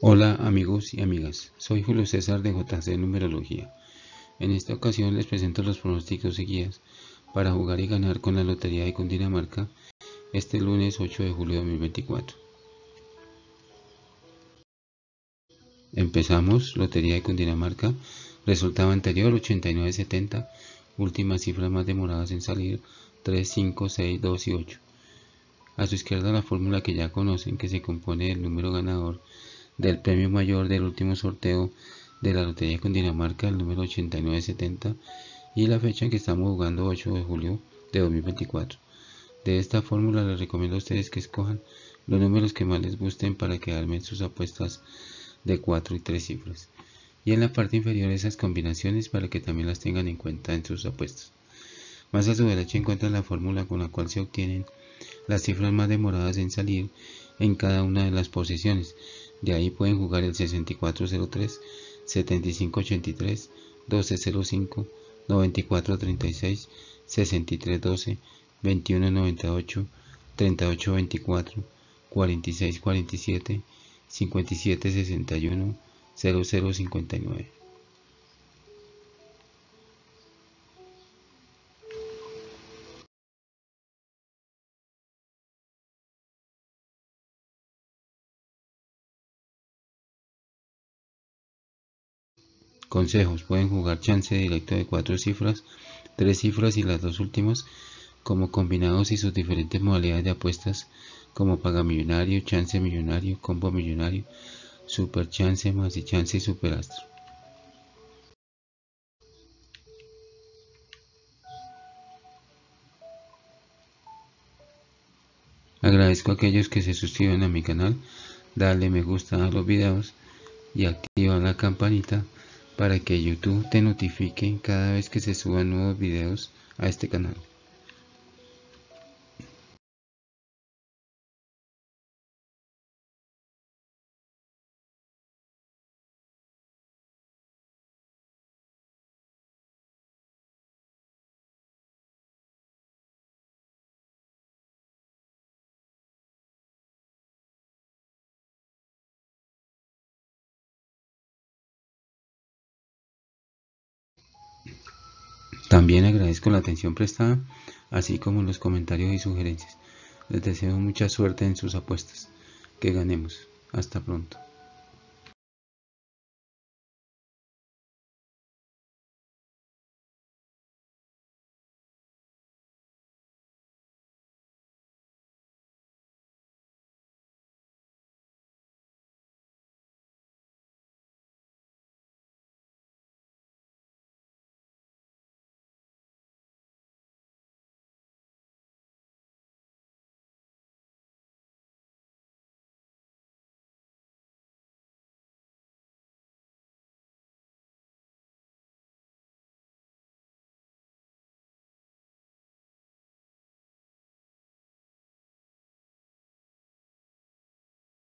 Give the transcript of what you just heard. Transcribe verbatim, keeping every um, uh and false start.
Hola amigos y amigas, soy Julio César de J C Numerología. En esta ocasión les presento los pronósticos y guías para jugar y ganar con la Lotería de Cundinamarca este lunes ocho de julio de dos mil veinticuatro. Empezamos, Lotería de Cundinamarca, resultado anterior ochenta y nueve setenta, últimas cifras más demoradas en salir tres, cinco, seis, dos y ocho. A su izquierda la fórmula que ya conocen, que se compone del número ganador del premio mayor del último sorteo de la Lotería de Cundinamarca, el número ochenta y nueve setenta, y la fecha en que estamos jugando, ocho de julio de dos mil veinticuatro. De esta fórmula les recomiendo a ustedes que escojan los números que más les gusten para que armen sus apuestas de cuatro y tres cifras. Y en la parte inferior esas combinaciones para que también las tengan en cuenta en sus apuestas. Más a su derecha encuentran la fórmula con la cual se obtienen las cifras más demoradas en salir en cada una de las posiciones. De ahí pueden jugar el sesenta y cuatro cero tres, setenta y cinco ochenta y tres, doce cero cinco, noventa y cuatro treinta y seis, sesenta y tres doce, veintiuno noventa y ocho, treinta y ocho veinticuatro, cuarenta y seis cuarenta y siete, cincuenta y siete sesenta y uno, cero cero cincuenta y nueve. Consejos: pueden jugar chance directo de cuatro cifras, tres cifras y las dos últimas como combinados y sus diferentes modalidades de apuestas como paga millonario, chance millonario, combo millonario, super chance, más y chance y superastro. Agradezco a aquellos que se suscriban a mi canal, darle me gusta a los videos y activa la campanita para que YouTube te notifique cada vez que se suban nuevos videos a este canal. También agradezco la atención prestada, así como los comentarios y sugerencias. Les deseo mucha suerte en sus apuestas. Que ganemos. Hasta pronto.